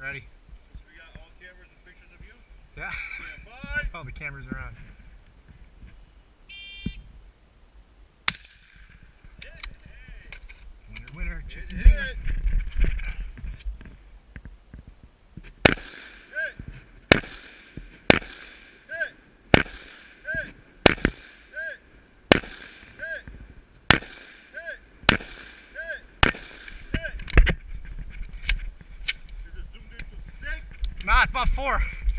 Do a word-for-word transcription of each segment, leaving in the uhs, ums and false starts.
Ready. So we got all cameras and pictures of you? Yeah. Stand by. Oh, the cameras are on. Hit. Hey. Winner, winner, chicken Hit, dinner. hit. Nah, it's about four.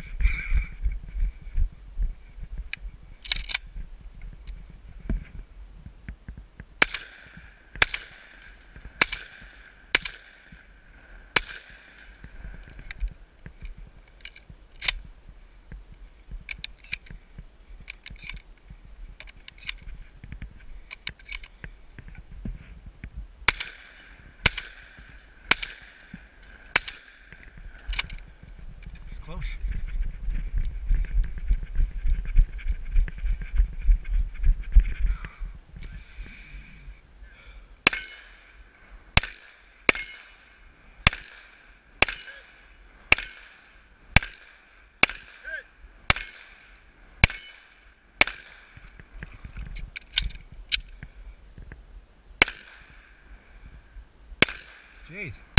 It's close. Jeez.